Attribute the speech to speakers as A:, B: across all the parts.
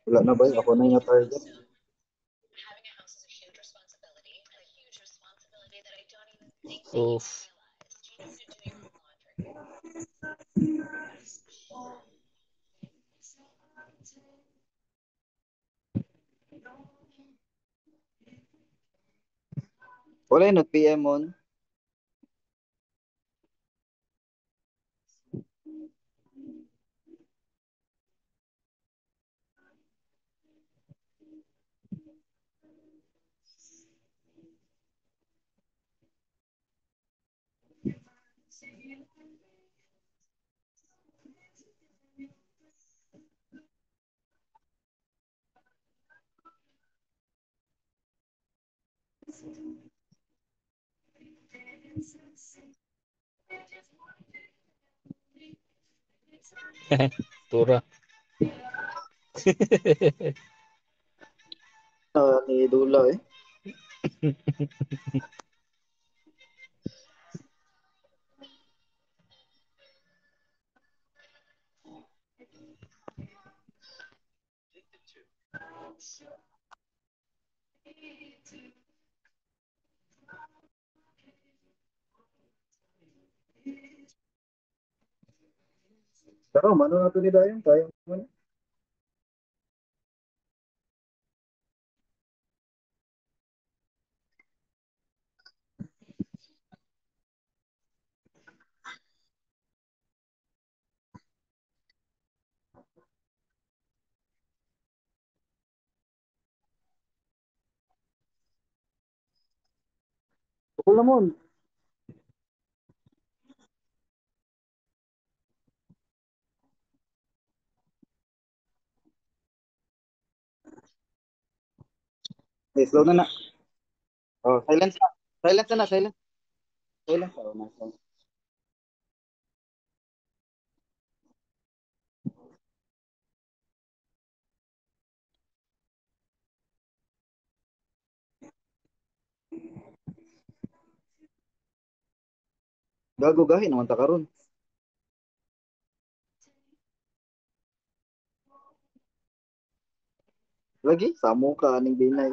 A: Wala na ba? Ako na yung target.
B: Oof.
A: Wala yung PM on.
B: Tura.
A: Ni Dula eh. Pero mano na to ni Dayon. Kaya mo. Tukul naman. Okay, slow na na. Oh, silence na. Silence na, silence. Silence. Oh, nice. Gago gahin naman ta karon. Lagi, samo ka aning binay.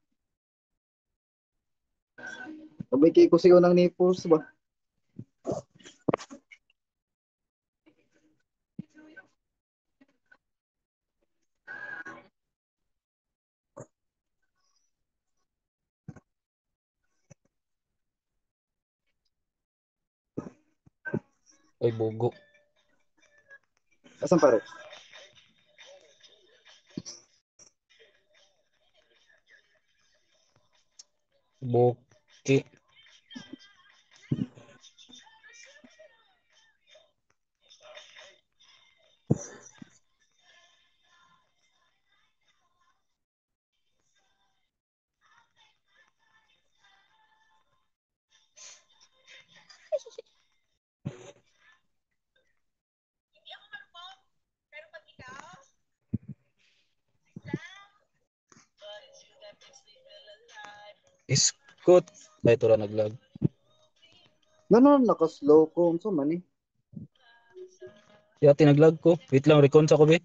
A: Sabay kay ko sigaw ng nipples ba?
B: Ay, bugo.
A: Asan pare?
B: Buki. Iskot. Ay, tura naglag.
A: Ganon naka-slow ko unsa man eh.
B: Ya, tinaglag ko. Wait lang, recon sa ko, be.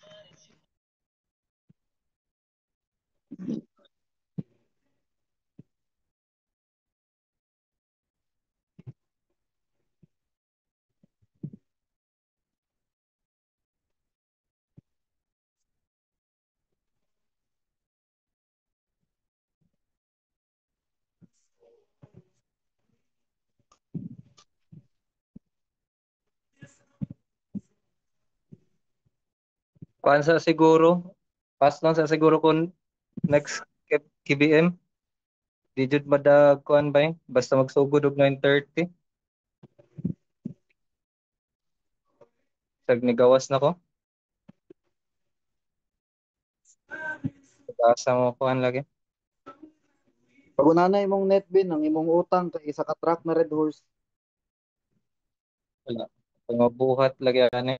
B: Kuan sa siguro. Pass lang sa siguro kung next KBM. Di jud madag kuan ba eh? Basta magsugod og 9:30. Sag ni gawas na ko. Asa mo kuan lagi.
A: Pag na imong net bin ang imong utang kay isa ka truck na Red Horse.
B: Wala. Pangabuhat lagi ani.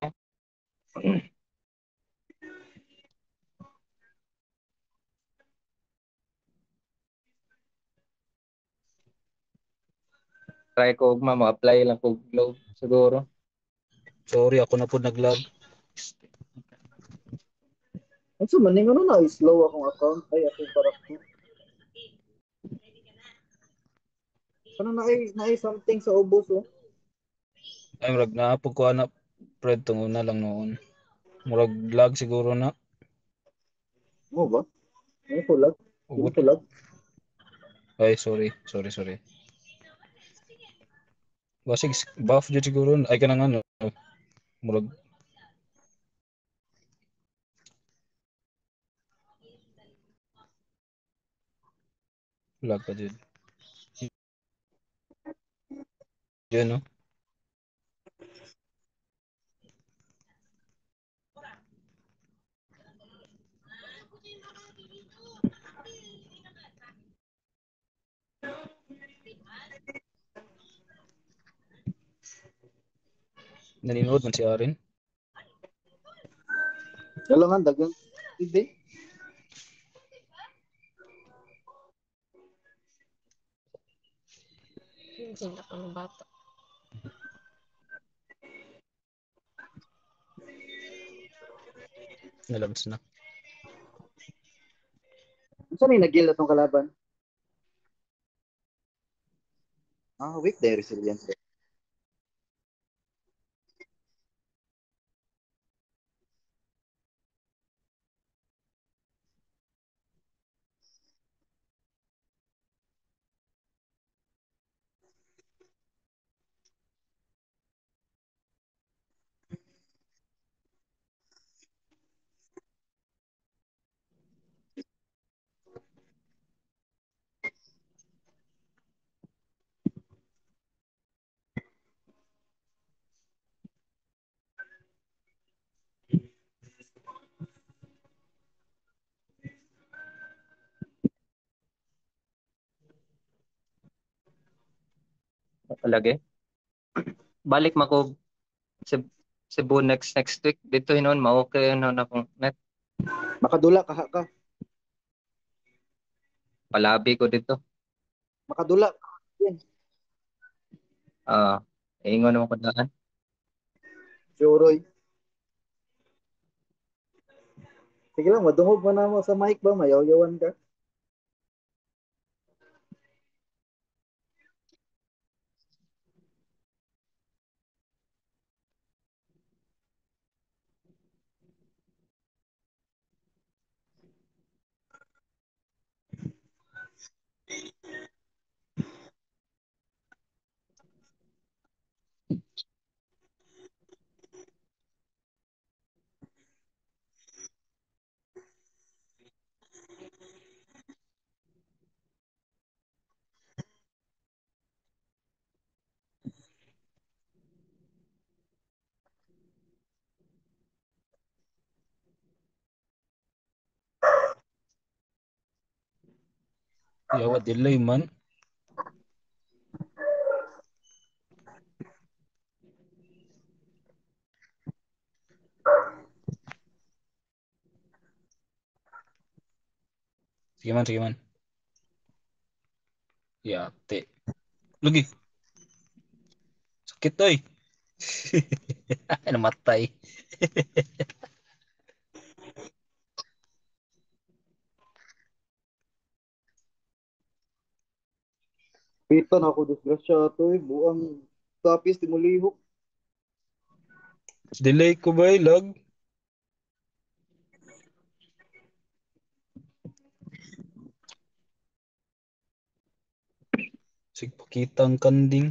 B: Try ko ugma ma-apply lang ko globe siguro. Sorry ako na po naglag.
A: So maning ano na slow akong account ay akong karakter. Ano na something sa ubos oh.
C: Ay, murag naapog ko na Fred tungo na lang noon. Murag lag siguro na.
A: Mo ba? Ano pulag? Sino
C: Ubot.
A: pulag?
C: Ay, sorry. Basig buff jud siguro. Ay, kanang ano. Murag lag pa jud. Yun, no? Naninood man si Arin.
A: Dalo nga dagang. Hindi.
D: Hindi na kang bata.
C: Nalabas na.
A: Saan yung nagil atong kalaban? Ah, weak day resilience.
B: Palagi. Balik mako Ceb- Cebu next week. Dito hinon mao kay ano na akong net.
A: Makadula ka.
B: Palabi ko dito.
A: Makadula. Yan.
B: Ah, ingon naman ko daan.
A: Shuroy. Sige lang, madungog mo na mo sa mic ba? Mayaw-yawan ka.
C: Yawa delay man. Sige man. Yate. Lagi. Sakit oy. Namatay.
A: Pita na ako disgrasya to eh. Buang tapis di mo lihok.
C: Delay ko ba lag? Sig pakitang kanding.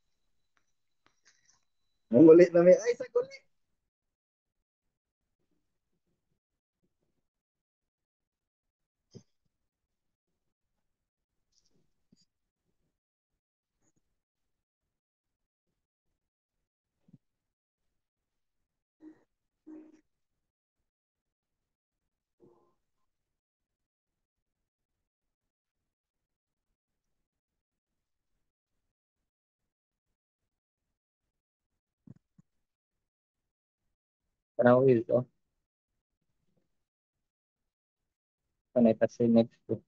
A: Ang ulit na may ay sa kulit.
B: Tanaw ito. Kanay ta si next week.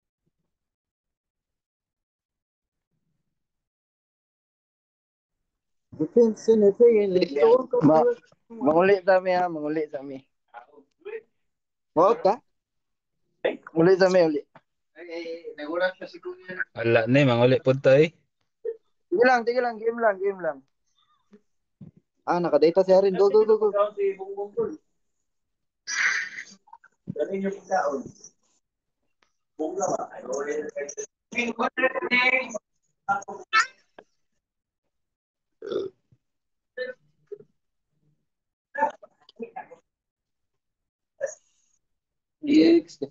A: Defense in it.
E: Ma, mangulit kami ha, mangulit kami.
A: Wow ka? Uli sa may uli.
C: Ala ni manguli pud tay.
A: Sige lang, game lang. Ah, nakadata si Harin. Go, go, go, go.
B: DX.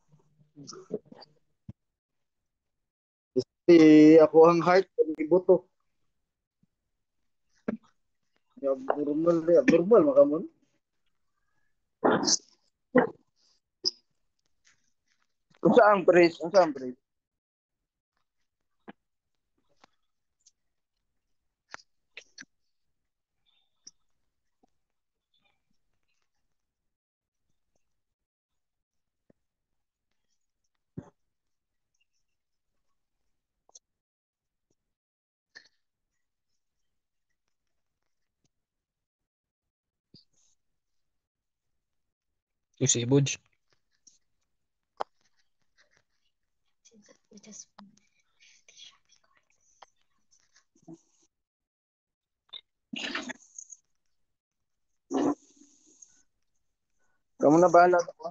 A: Si ako ang heart, ibuto. Abnormal, makamon. Unsa ang praise? Unsa ang praise?
C: Si Budge.
D: Just
A: Kamu na bahala ako.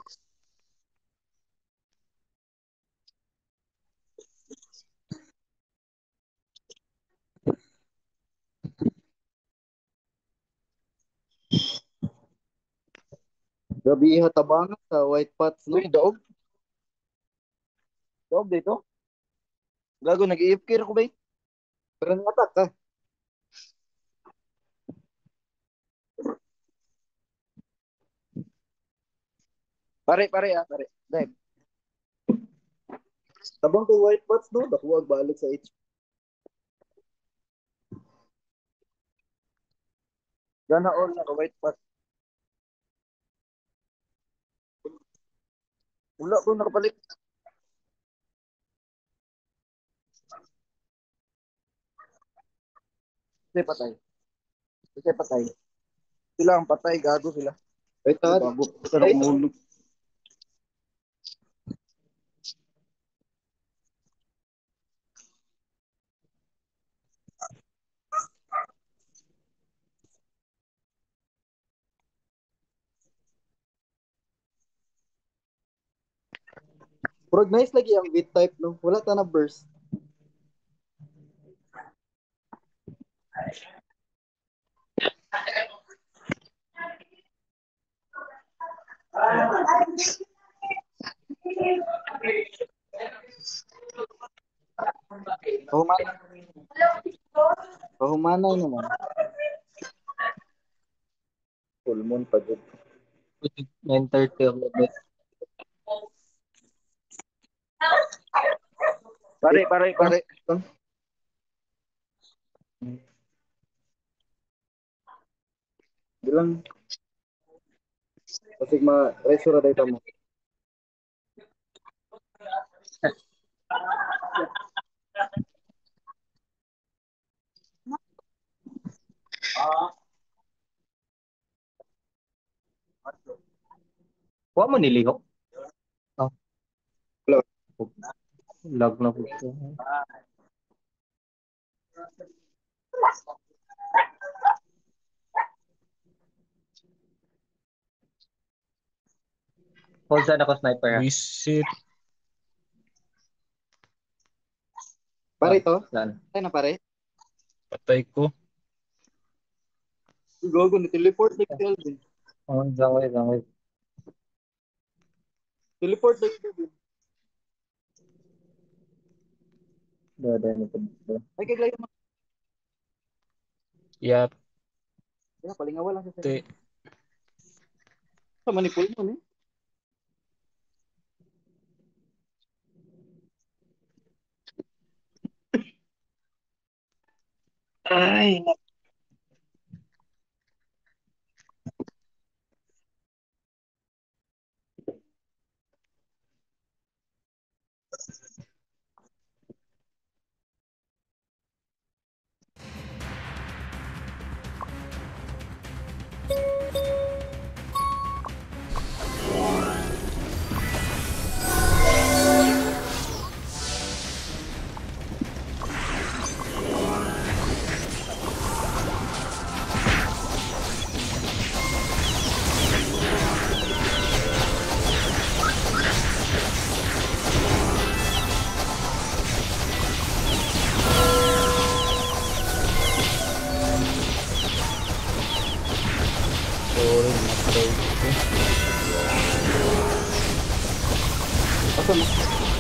A: Gabi hatabangan sa white pots, no? Daog. Daog dito. Gago, nag-AFK ko ba? Pero natak ka. Pare, pare. Dahil. Tabang ko white pots, no? Dakuwag balik sa H. Gana all na ka white pots. Wala ko nakapalit. Kasi patay. Sila ang patay, gago sila. Ay, bago. Sila umulog. Pero nice lagi ang beat type, no? Wala ta na burst. Pahumanay. Pahumanay naman. Full moon pa dito.
B: 9:30 ako.
A: Pare. Bilang. Kasi ma-resura dito mo.
B: Wa mo niligo. Oh,
A: Hello.
B: lag na po siya. Hold saan ako sniper ha.
C: Visit.
A: Pare to?
B: Saan?
A: Ay na pare.
C: Patay ko.
A: Gogo ni teleport like Kelvin.
B: Oh, zangay.
A: Teleport like Kelvin.
B: Dada ni po.
A: Ay kay layo mo.
C: Yap.
A: Ya, paling awal lang sa
C: Te.
A: sa manipul mo ni. Ay, Asa mo?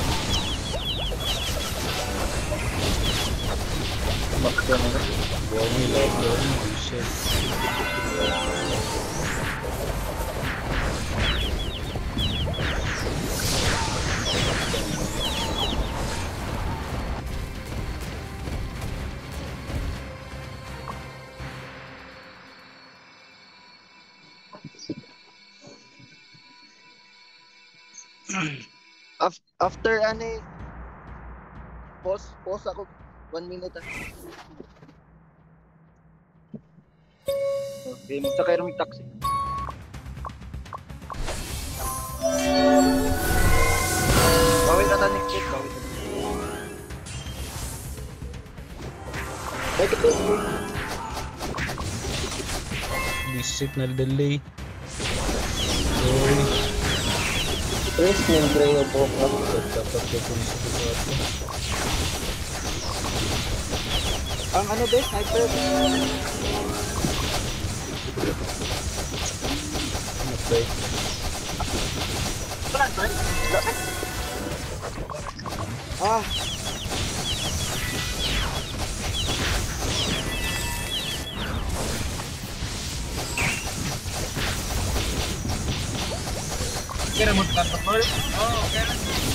B: Bakit yan?
C: Wow, may love doon. Oh, shit.
A: After ani pause ako 1 minute. Okay, magsakay rin yung taxi. Bawit na next week, bawit na. Bakit ito?
C: Visit na delay. Sorry.
B: Tres membre yung po.
C: Dapat ko kung sa pagkato.
A: Ang ano ba? Sniper?
C: Okay.
A: Ah! Kira mo ka tol? Oh, kira.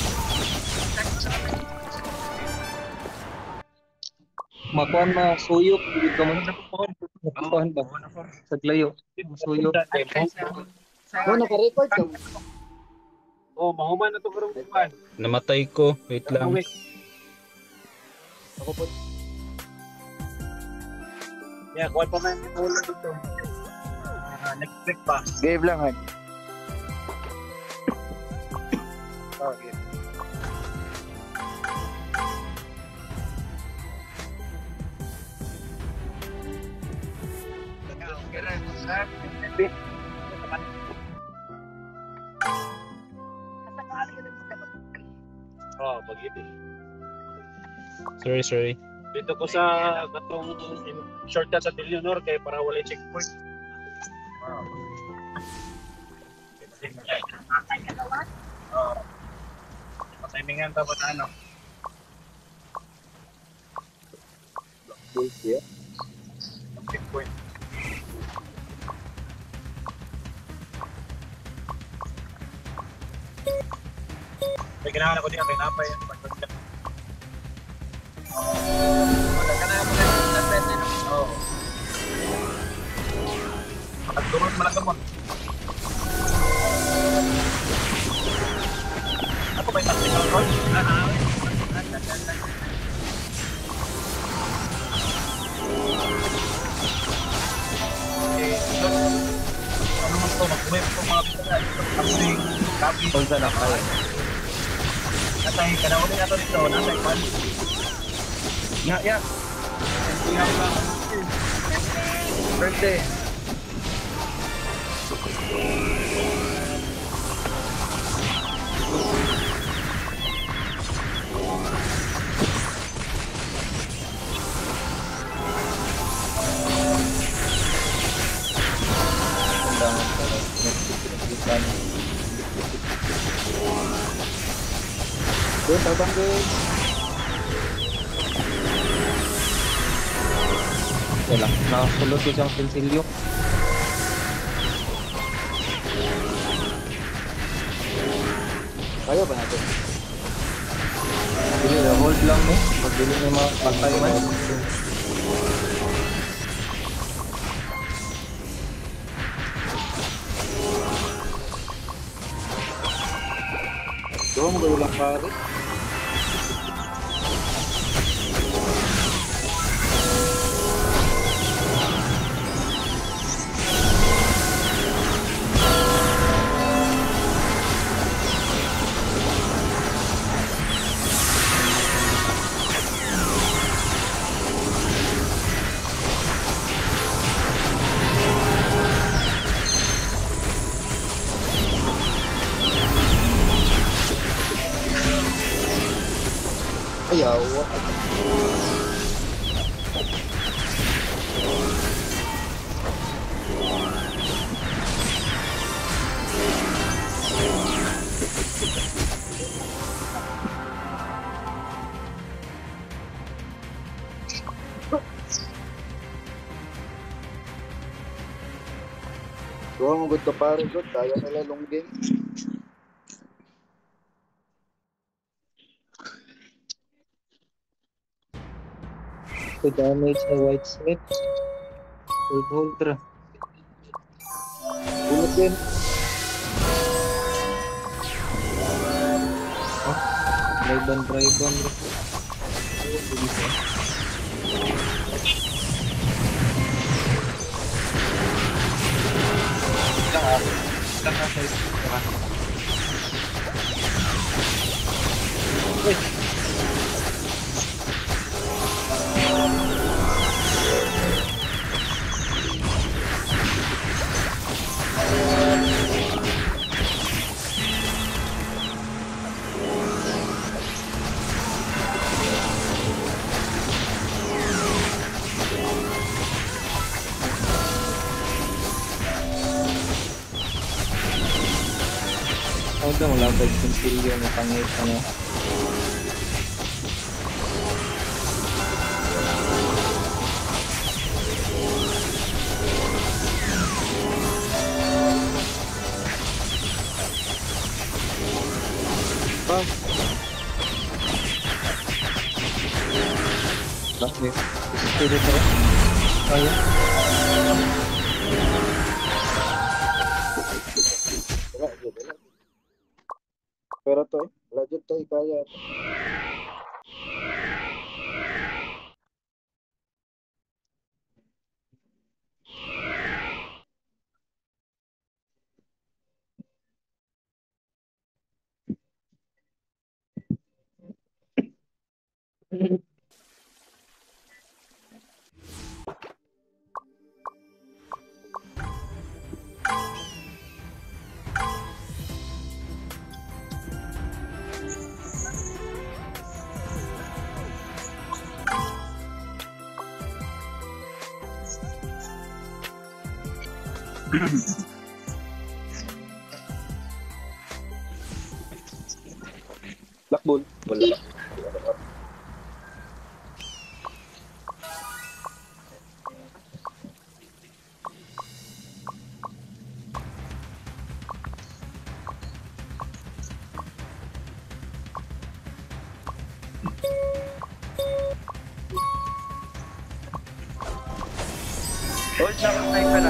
B: Makuan na suyok dito mo. Makuan ba? Sa glayo. Suyok.
A: No, naka-record ka.
E: Oh, mahuman na to karong kuan.
C: Namatay ko. Wait lang.
A: Ako po.
E: Yeah, kuan pa man yung ulo dito. Next week pa.
A: Game lang, han. Okay.
E: Oh, bagito.
C: Sorry.
E: Dito ko sa katong shortcut sa Billionaire kay para wala checkpoint. Oh. Patimingan ta ba na ano?
A: Bullshit.
E: Checkpoint. May ganahan ako diyan kay napay yung pagkakita. Oh. Pagturun malagamon. Ako may tactical roll? Ano mo ito? Mag-uwi po mga bitala. Kapsing, kapi.
B: Pulsa na kayo.
E: Natay, kanawin nato dito. Natay, man.
B: Ya.
A: Birthday.
B: Undangan para nagsikitan.
A: Doon, tabang doon.
B: Wala. Nakasulot ko siyang silsilyo.
A: Kaya ba natin?
B: Dili, hold lang mo. Pag dili may mga patay man.
A: Doon mo gawin lang pare. Ayaw. Duha mo gud ka pare gud, kaya nila long game.
B: To damage na White Smith. Hold ra.
A: Bunot din.
B: Drive-on ra. Ako daw wala ba yung silyo na pangit ano.
A: Ah,
B: Bakit? Susunod na rin. Kaya?
A: wala gud, wala. Pero to wala jud tay kaya. Black Bull. Wala.
E: Hold na, patay ka na.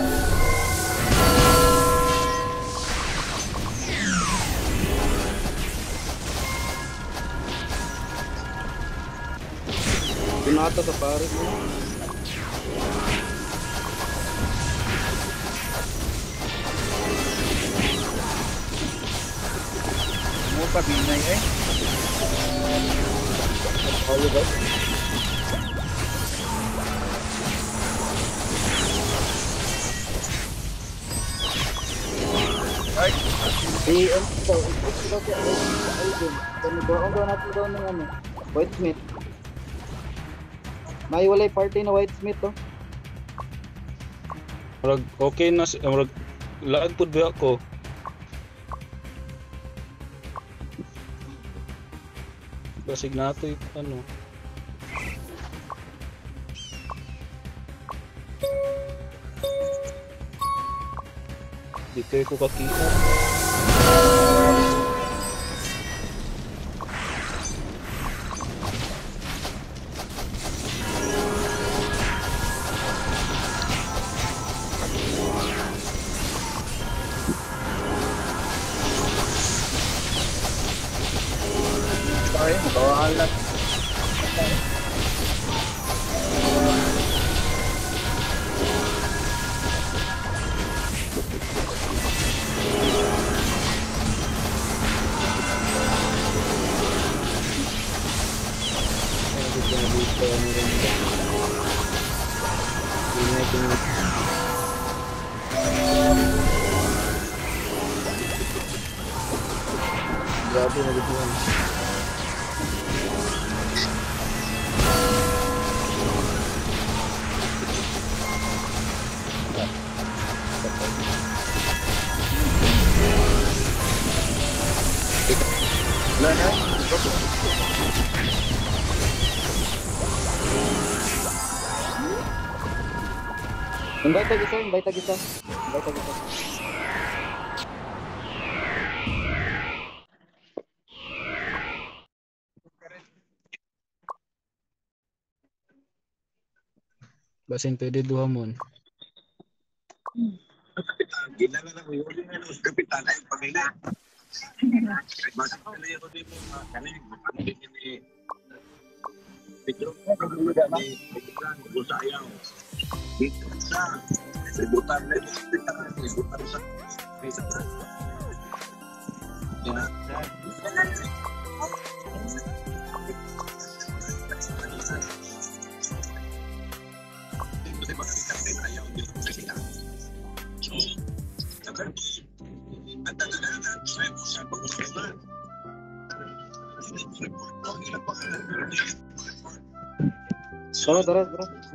A: Pinata sa pare mo.
E: Mo pa binay eh.
A: Kaya ba?
E: Ay,
A: Ito si Alvin. Kani ba ang gawin natin daw ng ano? White Smith. May walay party na White Smith to.
C: Murag okay na murag lag pud ba ako. Basig na ito ano. Di kayo ko kakita.
E: sorry, magawalan.
C: Grabe na dito yan.
E: Wala na.
A: Invite tag isa.
C: Basin pwede duha mon.
E: Gila na lang yung kapitan ay pamilya. Basta pala yung din mo kanin. Pero kung wala na, gusto ayaw. Dito sa sebutan na sebutan sa sa.
A: Tara.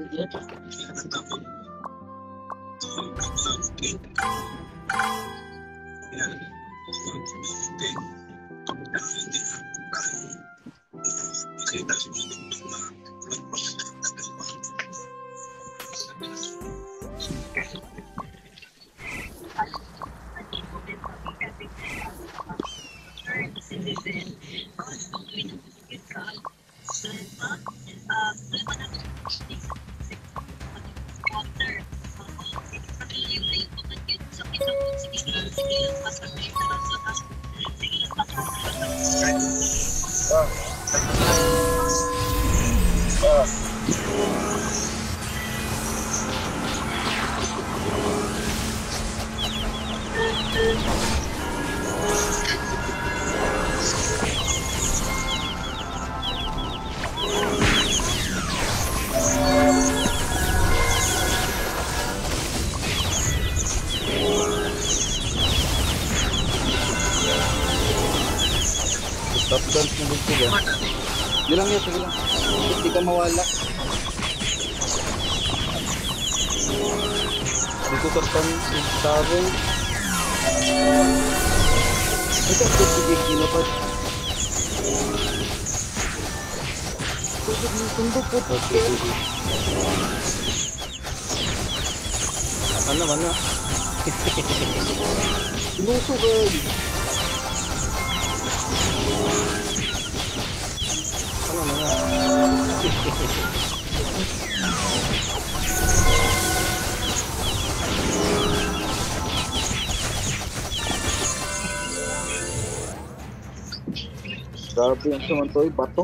C: Top dance na dito ba?
A: Sige lang. Hindi ka mawala.
C: Dito ka taro.
A: Ito ang big ginapad. Tundok po.
C: Okay. Mana?
A: Sinuso ka. Grabe yung sumantoy, bato.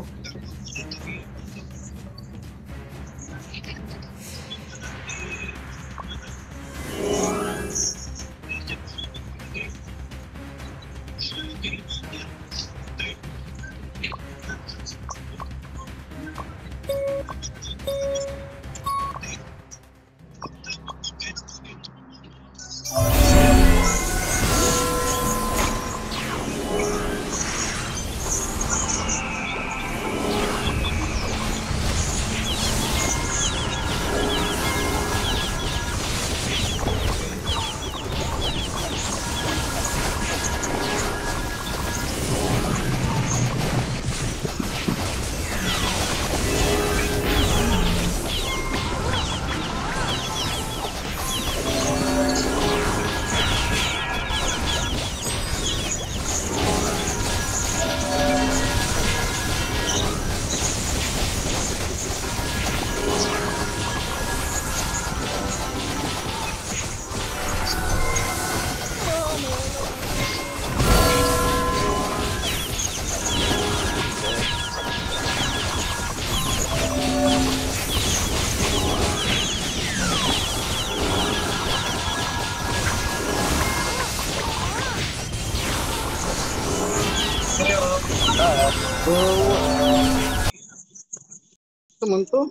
A: Temen tuh.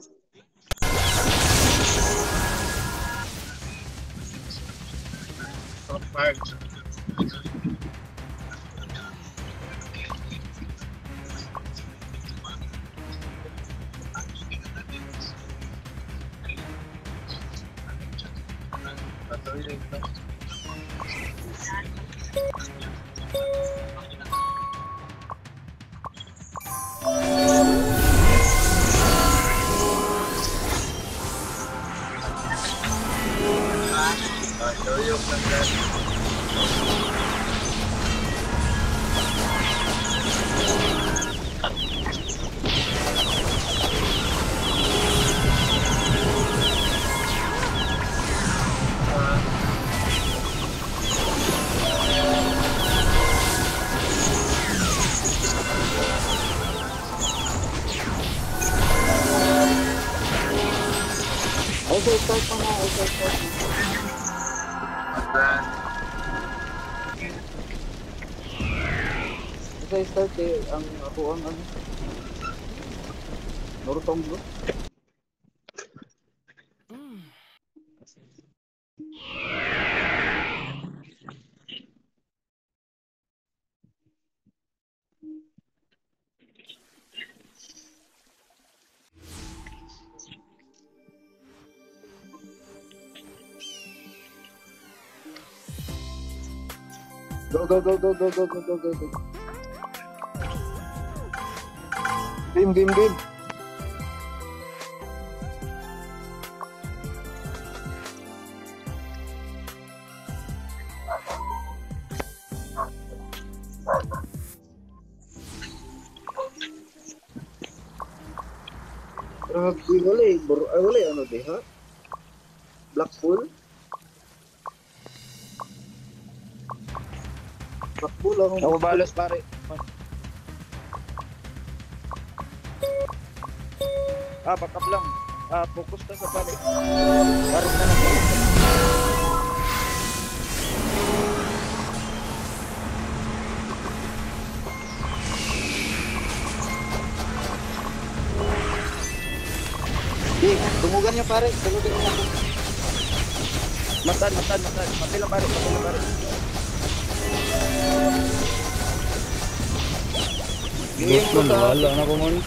A: Isa-start mo na. Isa-start mo. Isa-start eh. Ang ako ang ano. Norutong bro. Go, go, go, go, go, go, go, go, go, go. Game, game, game. Grabe, wala eh. Ay, wala eh. Ano di, ha? Blackpool? Blackpool ako.
F: Ako balos pare. Backup lang. Focus ka sa pare. Pare ka na.
A: Tumugan niya pare. Tumugan niya ako.
F: Matan. Mati lang pare.
C: Boss man, wala na ko man.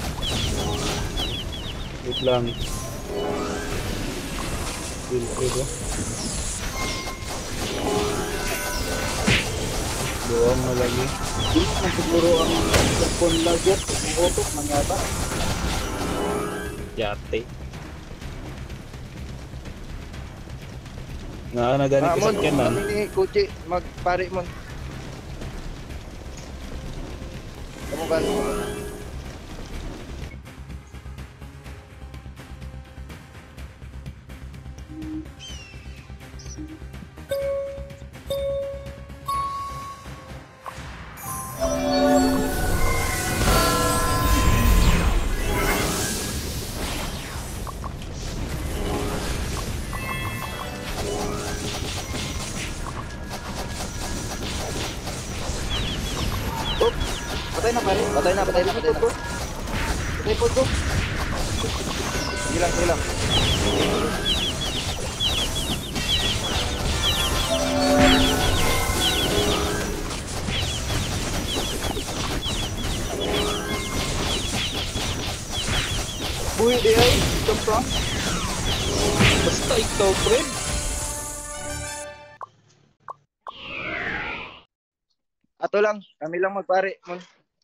C: Wait lang. Feel free ko. Doang na lagi.
A: Hindi na siguro ang cellphone lagyan. Ang auto, manyata.
C: Yate. Nga na gani
F: Mon,
C: kasakyan man.
F: kami ni Kuchi magpare mo. Kamu kan.
A: Patay na pare.
F: Patay na.
A: Patay po bro.
F: Hilang.
A: Buhi di ay. Jump.
C: Basta ikaw, pre.
F: Ato lang, kami lang magpare. Mon.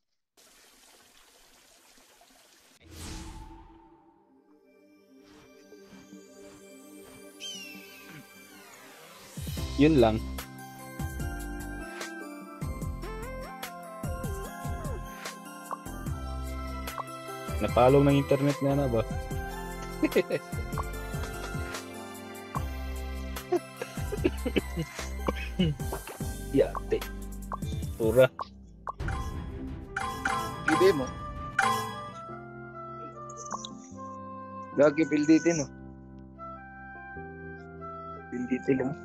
C: Yun lang. Napalong ng internet nga na ba? Yate. Pura.
F: Gibe mo. Lagi pilditin no. Pilditin lang.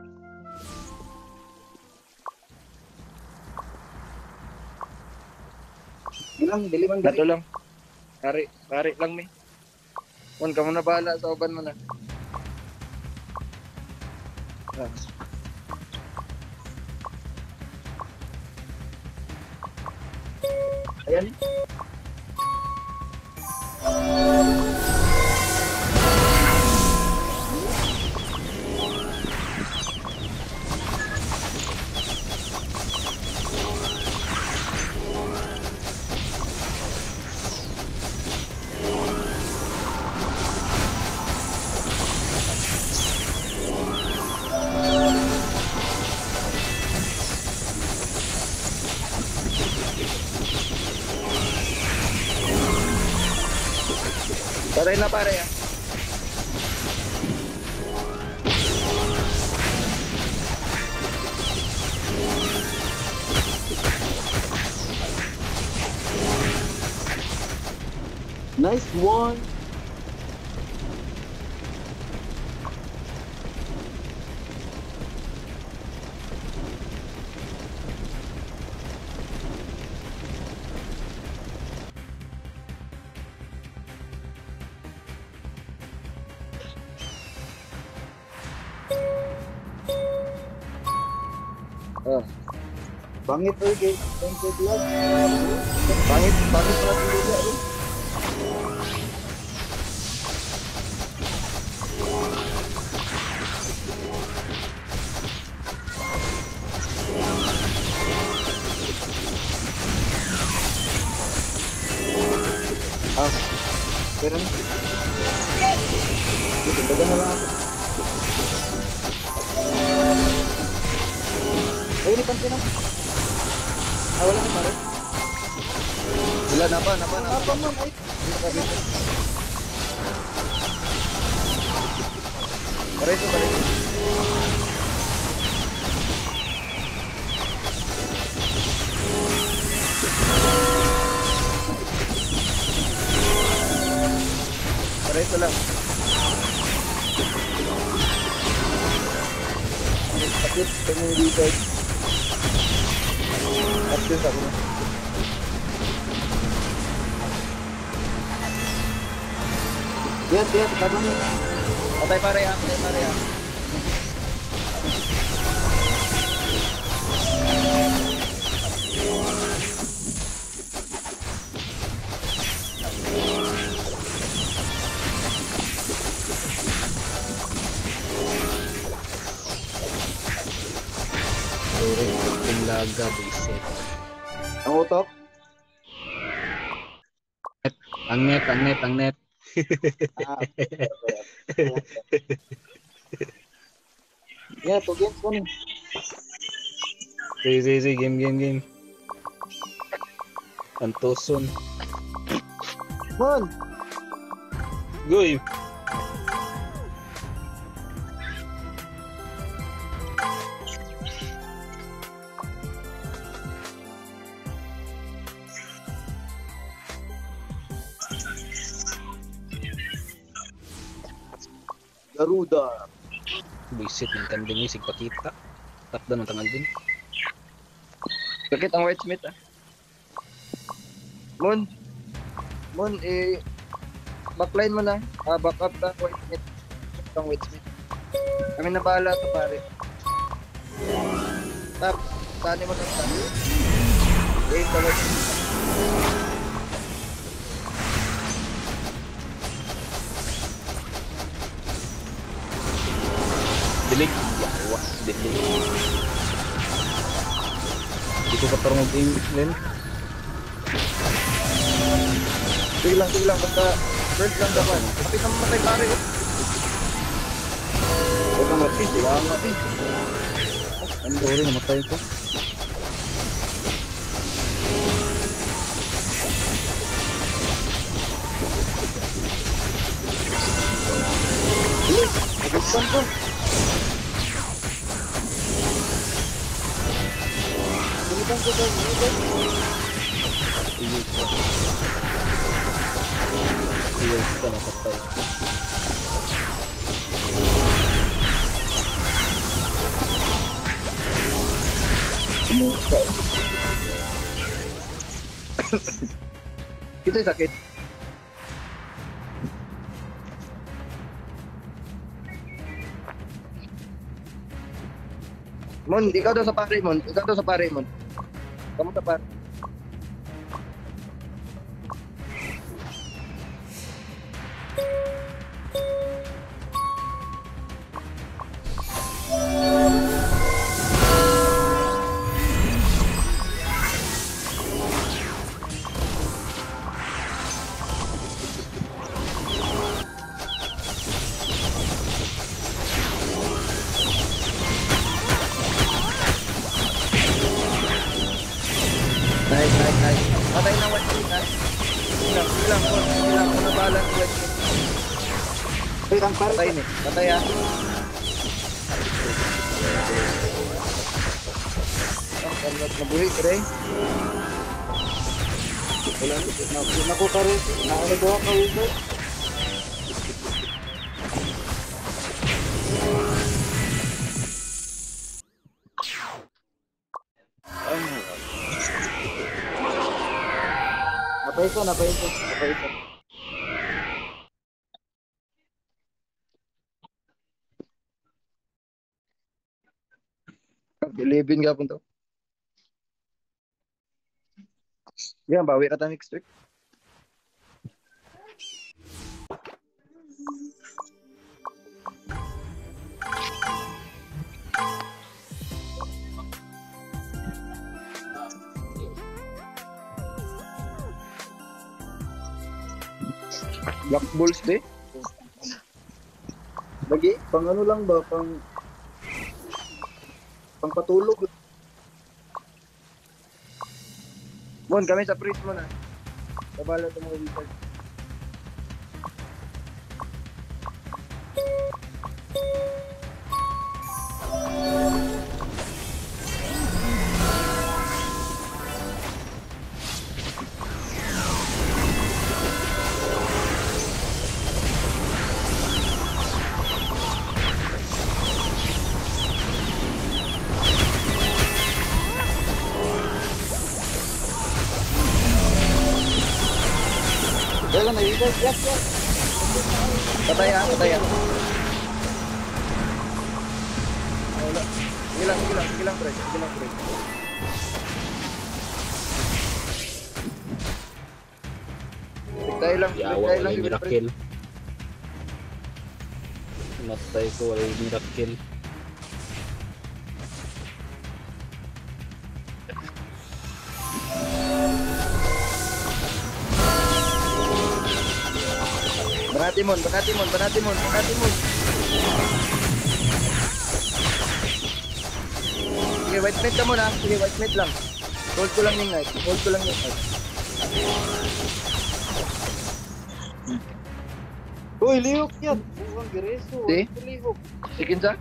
A: Ilang diliman
F: Ato lang. Pare lang mi. Mon ka muna bahala sa uban mo na.
A: Ayan.
F: Patay na pare ah.
A: Nice one.
F: Oh,
A: Bangit oy kay Thank God.
F: pangit pala si Luda.
A: Ah, pero ni. Dagan na lang ako. Ay, ni pansin na. Wala na pare.
F: Wala na ba?
A: Apa man ay.
F: Pareso. Pareso lang.
A: Sakit kami dito. Aktif ako na. Yes, tama na.
F: Patay pare ha.
C: Sorry, yung laga, bisit.
A: Ang utok.
C: Ang net.
A: Ah. Yeah, to games ko ni.
C: Sige, game. Antoson.
A: Mon,
C: Goy!
A: Garuda.
C: Bisit yung kanding isig pakita. Takda ng tangal din.
F: Sakit ang White Smith ah. Mon, backline mo na. Back up na White Smith. Ang White Smith. Kami na bahala to pare. Tap, tani mo na tap. Wait, sa White Smith.
C: Dilig. Yawa, dilig. Hindi ko patarong mag-aim, Len.
F: Sige lang, basta first lang dapat. Kapit na mamatay pare.
A: Huwag kang mati.
F: Wala nga eh.
C: Ano daw rin, namatay ko.
A: Nagustuhan ko. Gunitan ko daw.
C: Iya, kita napatay.
F: Kita sakit. Mon, ikaw daw sa pare, Mon. Kamu sa pare. Nice. Patay na White Smith, ha? Sige lang, kung nabahala si White Smith.
A: Wait, ang pare.
F: Patay ni, patay ha. Nabuhi, pre.
A: Wala na ko pare. Naano ka uso. Napaiso.
F: 11 gapon to. Yan, bawi ka ta next week. Black Bulls be? Lagi, pang ano lang ba? Pang patulog. Mon, kami sa priest mo na. Kabala ito mga wizard.
A: Wala na yun. Yes.
F: Pataya. Wala. Sige lang, pre. Tayo lang,
C: Yawa,
F: tayo lang,
C: wala
F: sige, pre.
C: miracle. Matay ko, wala miracle.
F: Banati mon. Sige, white mate ka muna. Sige, white mate lang. Hold ko lang yung knight.
A: Uy, lihok yan. Buwang gireso.
F: Di?
A: Ito lihok.
F: Sikin sa?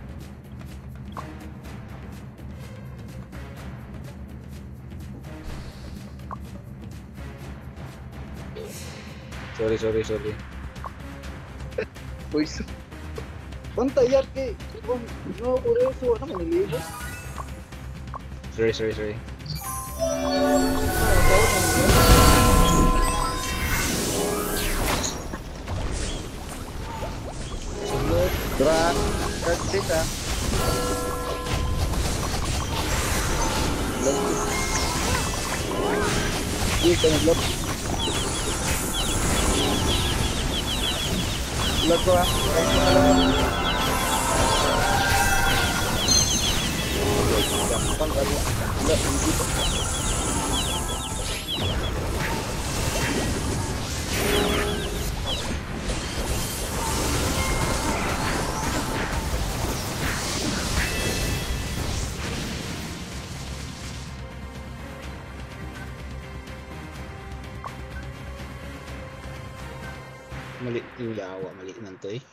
C: Sorry.
F: Uy,
A: Bantay yan kay. No, kureso. Ano man nilihok?
C: Sorry.
F: Drag this ah. Dito na blok. Blok ko ah. Gampang kali. Blok dito.
C: Mali yung yawa, mali man to eh.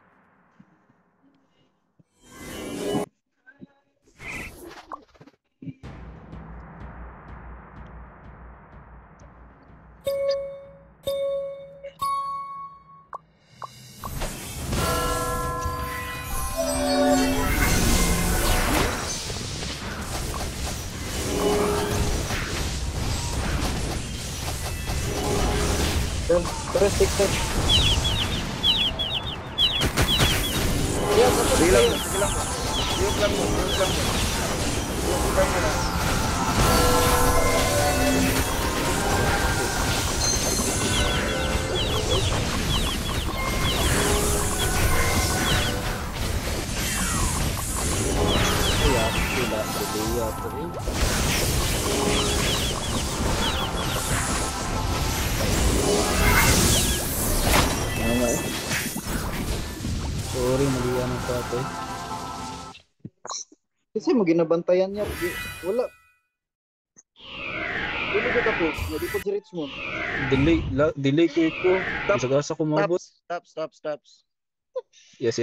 A: Press TikTok.
F: Sige lang. Yuk lang mo.
C: Kaya, sila, berbeda tuh.
F: Ano eh?
C: Sorry, mali ano pa to eh.
A: Kasi mo ginabantayan niya. Wala. Dili ka po. Hindi po si Richmond.
C: Delay ko. Gasa ko mabot.
F: Stops.
C: Yes.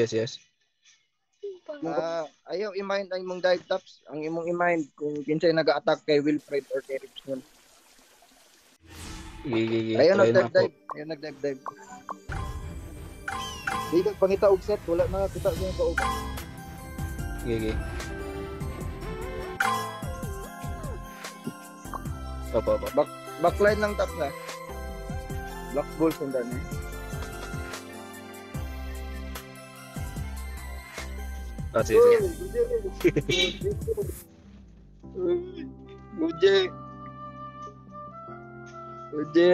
F: Ayaw i-mind ang imong dive tops. Ang imong i-mind kung kinsay nag-attack kay Wilfred or kay Richmond.
C: Gigi.
F: Ayaw
C: Try na ako.
F: nag-dive.
A: Di ka pangita og set. Wala na kita sa kaog.
C: Gigi. Apa.
F: Backline lang tops na. Black Bulls ang dami.
C: Sige.
F: Uje. Uje.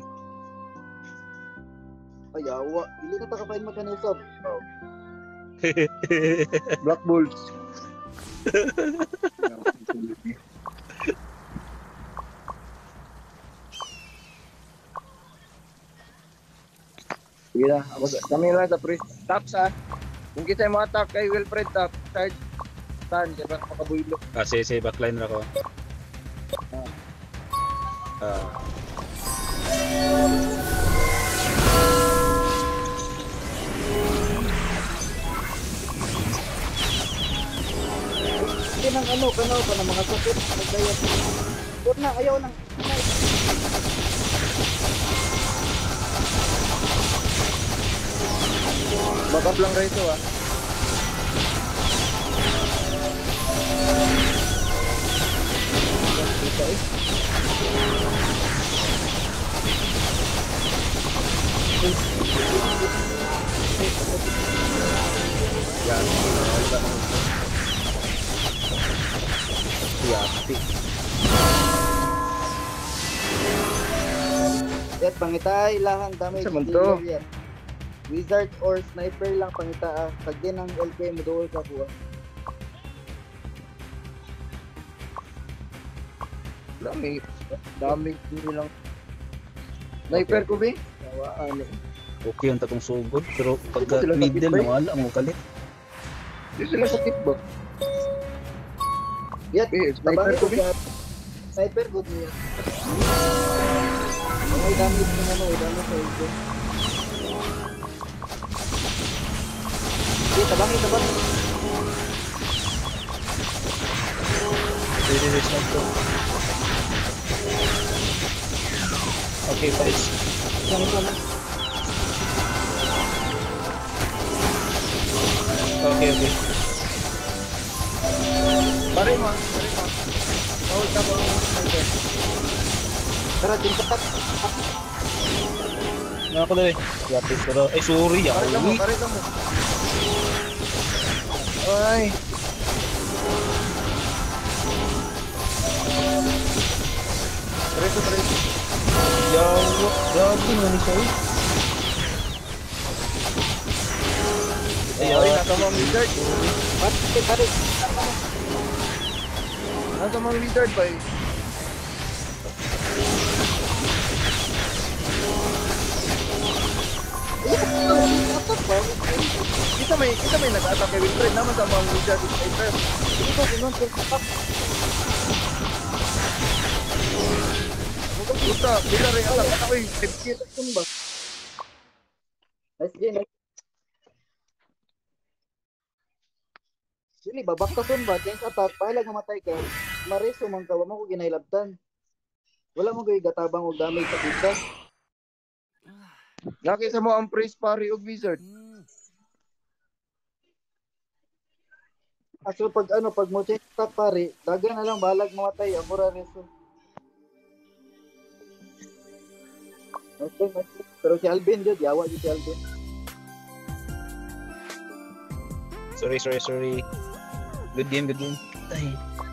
A: Ay, awa. Dili na takapain mo ka na usab.
F: Black Bulls. Sige na, kami lang sa pre. Taps ha. Kung kita mo attack kay Wilfred tap, charge. Tan, kaya ba makabuilo.
C: Sige, backline ra ko.
A: Hindi nang ano, kanaw pa ng mga sakit. Nagdayat. Huwag na, ayaw na.
F: Backup lang rito ha.
A: Yan, pangitay, lahang damage.
F: Sa manto.
A: Yan. Wizard or sniper lang pangita. Pag din ang LK mo doon ka kuha.
F: Dami nilang sniper ko be. Ano?
C: Okay ang tatong sugod, pero pagka
F: Sila
C: middle
F: sakit,
C: na wala mo kalit.
F: Di sila sakit ba?
A: Yan,
F: Sniper ko be.
A: Sniper good niya. May damage na ano, may damage sa LK. Sige, tabangin.
C: Pwede start to. Okay, guys.
A: Sana.
C: Okay.
F: Pare mo. Bawal ka ba?
A: Tara, tintak.
C: Ako na eh. Gratis pero ay sorry ah.
F: Pare ka mo. Ay. Preso.
C: Yawa, grabe na ni siya.
F: Ay, nasa mga wizard.
A: Pare.
F: Nasa mga wizard ba eh? Kita may nag-attack kay Wilfred naman sa mga wizard sniper. Puta, bila rin attack. Ako yung tip-kit.
A: Tumba. Nice game. Dili babaktason ba? Thanks attack. Pahilag mamatay ka. Mareso man ka. Wala mo ko ginailabtan. Wala mo gay gatabang og damage sa pizza.
F: Nakita mo ang praise pare og wizard.
A: Aso pag mo check attack pare, dagan na lang balag mamatay. Ako ra reso. Okay. Pero si Alvin yun, yawa yun si Alvin.
C: Sorry. Good game. Ay.